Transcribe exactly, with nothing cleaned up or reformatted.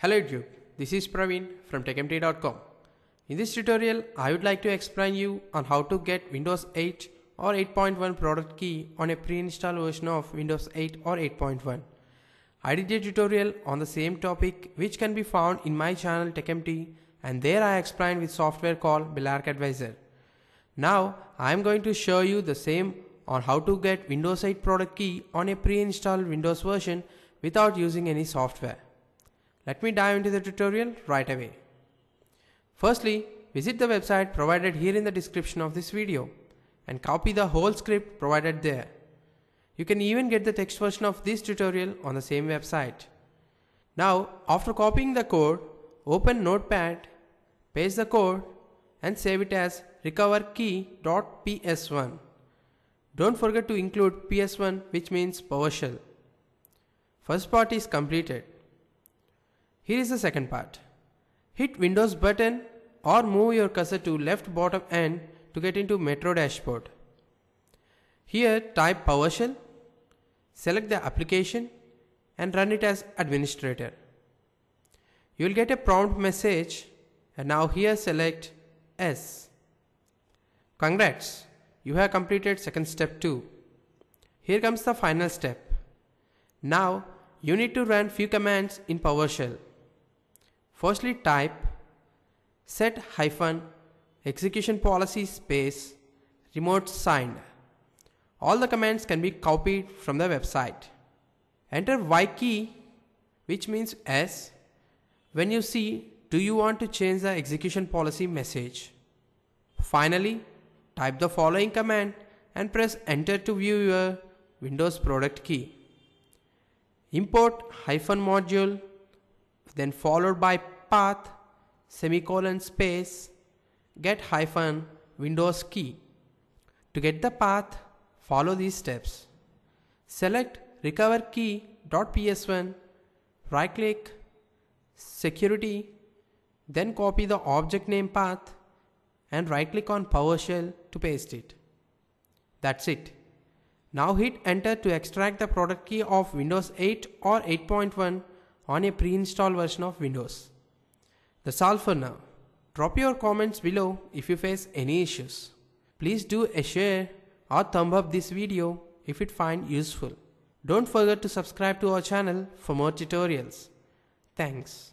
Hello YouTube, this is Praveen from tech empty dot com. In this tutorial, I would like to explain you on how to get Windows eight or eight point one product key on a pre-installed version of Windows eight or eight point one. I did a tutorial on the same topic which can be found in my channel TechEmpty, and there I explained with software called Belark Advisor. Now I am going to show you the same on how to get Windows eight product key on a pre-installed Windows version without using any software. Let me dive into the tutorial right away. Firstly, visit the website provided here in the description of this video and copy the whole script provided there. You can even get the text version of this tutorial on the same website. Now, after copying the code, open Notepad, paste the code and save it as recover key dot P S one. Don't forget to include P S one, which means PowerShell. First part is completed. Here is the second part. Hit Windows button or move your cursor to left bottom end to get into Metro dashboard. Here type PowerShell, select the application and run it as administrator. You will get a prompt message, and now here select S. Congrats, you have completed second step too. Here comes the final step. Now you need to run few commands in PowerShell. Firstly, type set hyphen execution policy space remote signed. All the commands can be copied from the website. Enter Y key, which means S, when you see do you want to change the execution policy message. Finally, type the following command and press enter to view your Windows product key. Import hyphen module, then followed by path semicolon space get hyphen Windows key. To get the path, follow these steps. Select recover key dot P S one, right click, security, then copy the object name path and right click on PowerShell to paste it. That's it. Now hit enter to extract the product key of Windows eight or eight point one on a pre-installed version of Windows. That's all for now. Drop your comments below if you face any issues. Please do a share or thumb up this video if it find useful. Don't forget to subscribe to our channel for more tutorials. Thanks.